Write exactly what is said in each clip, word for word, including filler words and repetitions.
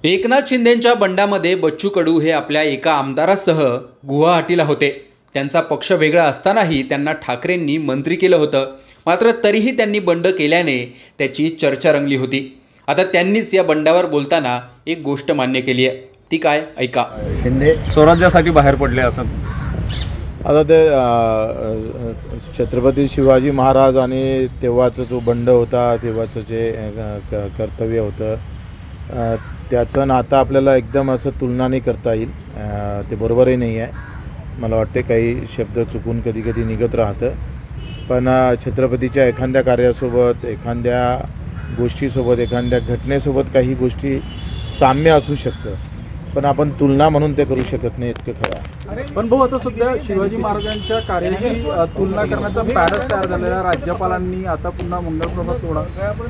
एकनाथ शिंदेंच्या बंडामध्ये बच्चू कडू हे आपल्या एका आमदारासह गुवाहाटीला होते। त्यांचा पक्ष वेगळा असतानाही त्यांना ठाकरेंनी मंत्री केलं होतं। मात्र तरीही त्यांनी बंड केल्याने त्याची चर्चा रंगली होती। आता त्यांनीच या बंडावर बोलताना एक गोष्ट मान्य केली आहे, ती काय ऐका। शिंदे स्वराज्यासाठी बाहेर पडले असं आता ते छत्रपती शिवाजी महाराज आणि तेव्हाचा जो बंड होता, तेव्हाचं जे कर्तव्य होतं त्याचं नातं आपल्याला एकदम असं तुलना नाही करता येईल। ते बरोबरही नाही आहे। मला वाटते काही शब्द चुकून कधी कधी निघत राहतं, पण छत्रपतीच्या एखाद्या कार्यासोबत, एखाद्या गोष्टीसोबत, एखाद्या घटनेसोबत काही गोष्टी साम्य असू शकतं, पण आपण तुलना म्हणून ते करू शकत नाही, इतकं खरं आहे। पण भाऊ, आता सध्या शिवाजी महाराजांच्या कार्याशी तुलना करण्याचा पॅरस तयार झालेला राज्यपालांनी आता पुन्हा मंगलप्रभात लोढा।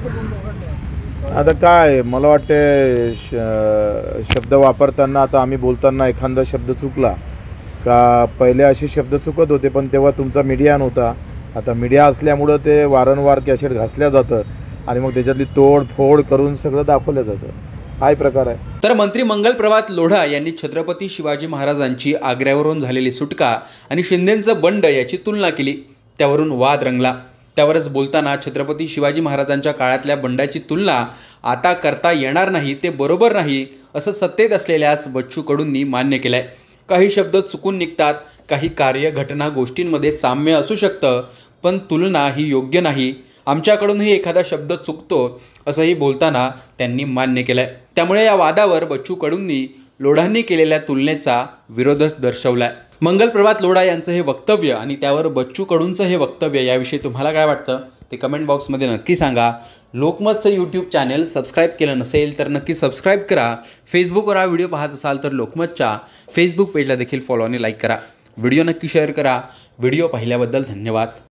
आता काय मला वाटते शब्द वापरताना, आता आम्ही बोलताना एखादा शब्द चुकला का, पहिले असे शब्द चुकत होते पण तेव्हा तुमचा मीडिया नव्हता। आता मीडिया असल्यामुळं ते वारंवार कॅसेट घासल्या जातं आणि मग त्याच्यातली तोड फोड करून सगळं दाखवलं जातं। हाय प्रकार आहे। तर मंत्री मंगलप्रभात लोढा यांनी छत्रपती शिवाजी महाराजांची आग्र्यावरून झालेली सुटका आणि शिंदेंचं बंड याची तुलना केली। त्यावरून वाद रंगला। त्यावरच बोलताना छत्रपती शिवाजी महाराजांच्या काळातल्या बंडाची तुलना आता करता येणार नाही, ते बरोबर नाही असं सत्तेत असलेल्याच बच्चू कडूंनी मान्य केलंय। काही शब्द चुकून निघतात, काही कार्य, घटना, गोष्टींमध्ये साम्य असू शकतं, पण तुलना ही योग्य नाही। आमच्याकडूनही एखादा शब्द चुकतो असंही बोलताना त्यांनी मान्य केलंय। त्यामुळे या वादावर बच्चू कडूंनी लोढांनी केलेल्या तुलनेचा विरोधच दर्शवलाय। मंगलप्रभात लोढा यांचं हे वक्तव्य आणि त्यावर बच्चू कडूंचं हे वक्तव्य याविषयी तुम्हाला काय वाटतं ते कमेंट बॉक्समध्ये नक्की सांगा। लोकमतचं यूट्यूब चॅनल सबस्क्राईब केलं नसेल तर नक्की सबस्क्राईब करा। फेसबुकवर हा व्हिडिओ पाहत असाल तर लोकमतच्या फेसबुक पेजला देखील फॉलो आणि लाईक करा। व्हिडिओ नक्की शेअर करा। व्हिडिओ पाहिल्याबद्दल धन्यवाद।